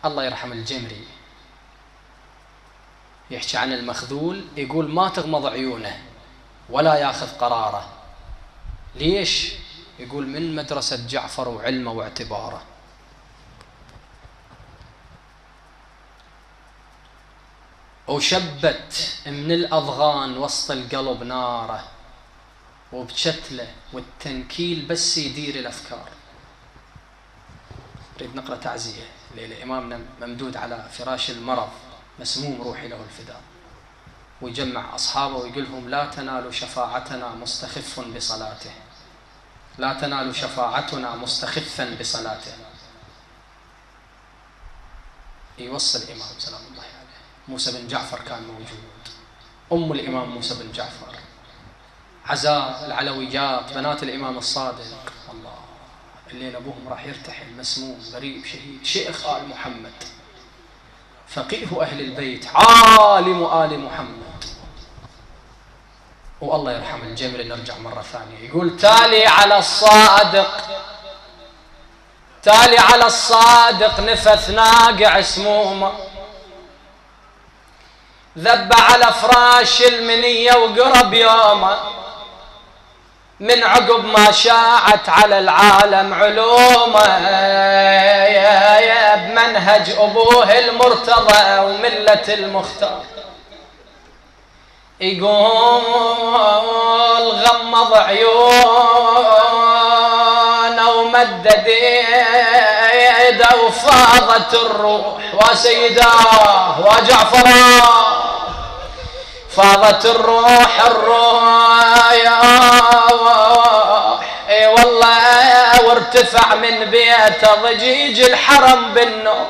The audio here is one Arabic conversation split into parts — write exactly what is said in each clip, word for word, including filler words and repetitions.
الله يرحم الجمري يحكي عن المخذول، يقول ما تغمض عيونه ولا ياخذ قراره. ليش؟ يقول من مدرسة جعفر وعلمه واعتباره. وشبت من الأضغان وسط القلب ناره، وبشتله والتنكيل بس يدير الأفكار. نريد نقرأ تعزية ليلة إمامنا ممدود على فراش المرض مسموم روحي له الفداء، ويجمع أصحابه ويقول لهم لا تنالوا شفاعتنا مستخف بصلاته، لا تنالوا شفاعتنا مستخفا بصلاته. يوصل الإمام سلام الله عليه. موسى بن جعفر كان موجود، أم الإمام موسى بن جعفر، عزاء العلويات بنات الإمام الصادق. الله الليل أبوهم راح يرتحل مسموم غريب شهيد، شيخ آل محمد، فقيه أهل البيت، عالم آل محمد. والله يرحم الجمري. نرجع مرة ثانية، يقول تالي على الصادق، تالي على الصادق نفث ناقع سمومه، ذب على فراش المنية وقرب يومه، من عقب ما شاعت على العالم علومه، بمنهج أبوه المرتضى وملة المختار. يقول غمض عيونه ومدد يده وفاضت الروح، وسيداه وجعفراه فاضت الروح الروح اي والله، وارتفع من بيته ضجيج الحرم بالنوح.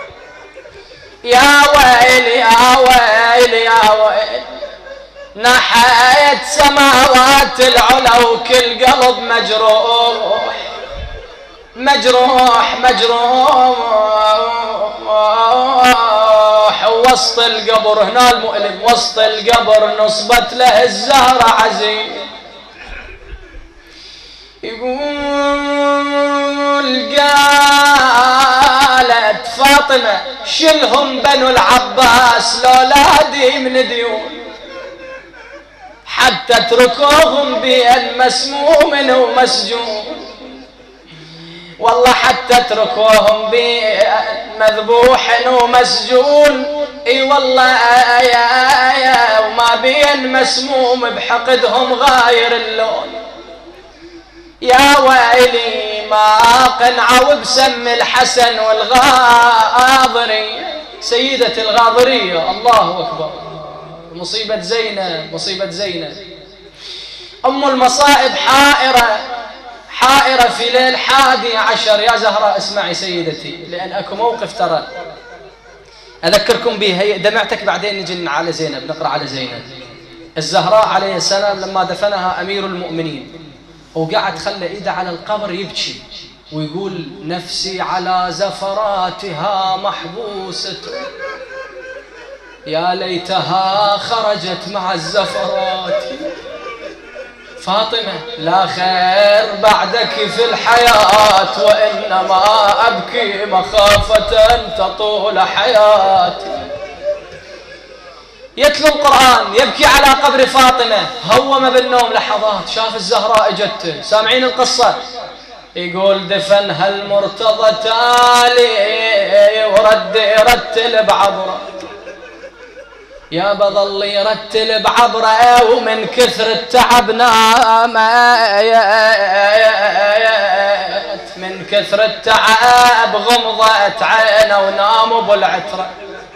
يا ويل يا ويل يا ويل، نحيت سماوات العلا وكل قلب مجروح مجروح مجروح. وسط القبر هنا المؤلم، وسط القبر نصبت له الزهرة عزيز. يقول قالت فاطمة شلهم بنو العباس لولادي من ديون، حتى اتركوهم بين مسموم ومسجون. والله حتى اتركوهم بين مذبوح ومسجون. اي والله يا يا وما بين مسموم بحقدهم غاير اللون. يا ويلي ما قنعوا بسم الحسن والغاضرية، سيدة الغاضرية. الله أكبر. مصيبة زينب، مصيبة زينب أم المصائب، حائرة حائرة في ليل حادي عشر. يا زهراء اسمعي سيدتي، لأن أكو موقف ترى أذكركم به. هي دمعتك بعدين نجي على زينب، نقرأ على زينب. الزهراء عليه السلام لما دفنها أمير المؤمنين وقعد خلى إيده على القبر يبكي ويقول نفسي على زفراتها محبوسة، يا ليتها خرجت مع الزفرات. فاطمة لا خير بعدك في الحياة، وإنما أبكي مخافة أن تطول حياتي. يتلو القرآن يبكي على قبر فاطمة، هوم بالنوم لحظات، شاف الزهراء اجته. سامعين القصة؟ يقول دفنها المرتضى تالي ورد يرتل بعبره، يا بظل يرتل بعبره، ومن كثر التعب نامت، من كثر التعب غمضت عينه ونام بالعتره.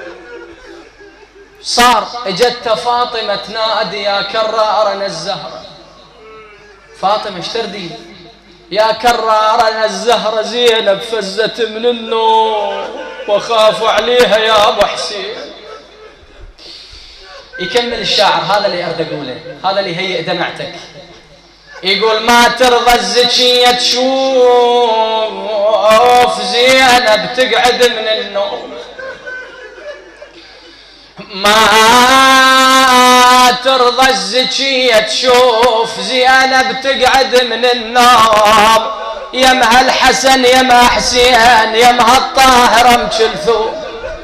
صار اجت فاطمة تنادي يا كرارنا الزهرة. فاطمة ايش تردي؟ يا كرارنا الزهرة زينب فزت من النوم وخافوا عليها يا ابو حسين. يكمل الشاعر، هذا اللي اريد اقوله، هذا اللي هيئ دمعتك. يقول ما ترضى الزكية تشوف زينب تقعد من النوم، ما ترضى الزكية تشوف زينب تقعد من النوم، يمها الحسن يمها حسين يمها الطاهر مجلثوم.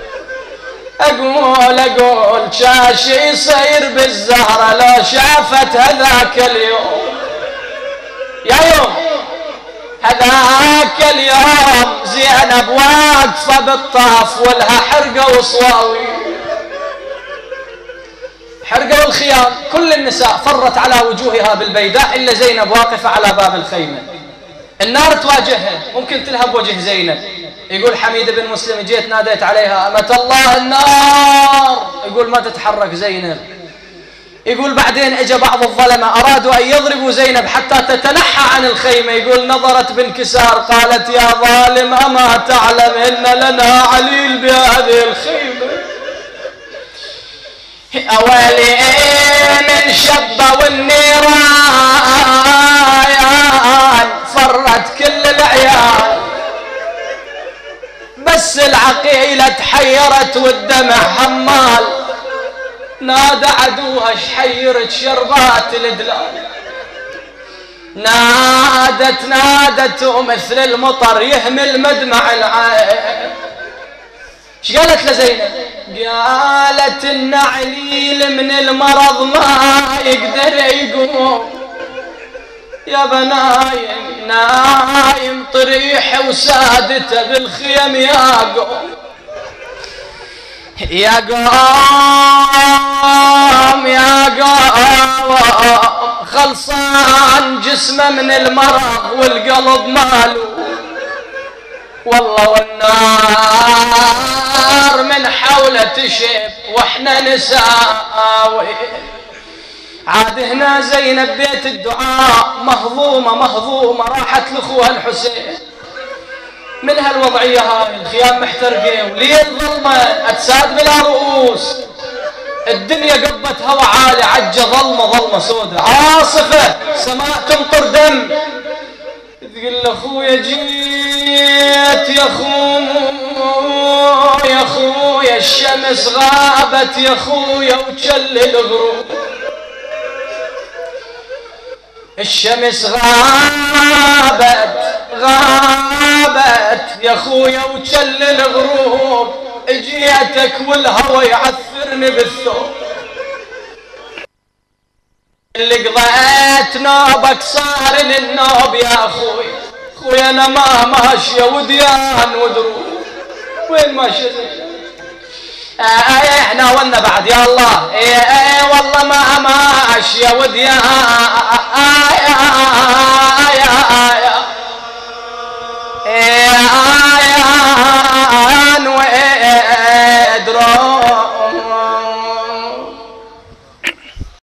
اقول اقول شاش يصير بالزهرة لو شافت هذاك اليوم. يا يوم هذاك اليوم زينب واقفة بالطاف ولها حرقة وصواوي، حرقة والخيام. كل النساء فرت على وجوهها بالبيداء إلا زينب واقفة على باب الخيمة. النار تواجهها، ممكن تلهب وجه زينب. يقول حميد بن مسلم جيت ناديت عليها أمة الله النار، يقول ما تتحرك زينب. يقول بعدين اجى بعض الظلمة ارادوا ان يضربوا زينب حتى تتنحى عن الخيمة. يقول نظرت بانكسار قالت يا ظالم اما تعلم ان لنا عليل بهذه الخيمة. اوالي من شبه والنيران فرت كل العيال، بس العقيلة تحيرت والدمع حمال. نادى عدوها شحيرت شربات الدلال، نادت نادت ومثل المطر يهمل مدمع العين. ايش قالت لزينب؟ قالت ان عليل من المرض ما يقدر يقوم، يا بنايم نايم طريح وسادته بالخيم يا قوم يا قوم يا قوم. خلصان جسمه من المرض والقلب ماله، والله والنار من حوله تشب واحنا نساوي. عاد هنا زينب بيت الدعاء مهضومة مهضومة، راحت لاخوها الحسين. من هالوضعية هاي الخيام محترقين وليل ظلمة أجساد بلا رؤوس، الدنيا قبت هوا عالي عجة ظلمة ظلمة سودة عاصفة سماء تمطر دم. تقول لأخويا جيت يا أخويا يا أخويا الشمس غابت يا أخويا وجل الغروب، الشمس غابت غابت يا خويا وجل الغروب، اجيتك والهوى يعثرني بالثوب. اللي قضيت نوبك صار للنوب يا اخوي، خويا انا ما ماشيه وديان ودروب. وين ماشيه؟ ايه احنا ولنا بعد يا الله. ايه ايه والله ما ماشيه وديان يا